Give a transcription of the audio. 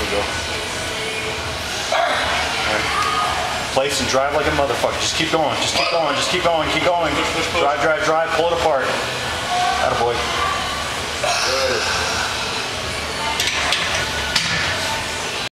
we go. Place and drive like a motherfucker. Just keep going, just keep going, just keep going, keep going. Drive, drive, drive, pull it apart. Attaboy.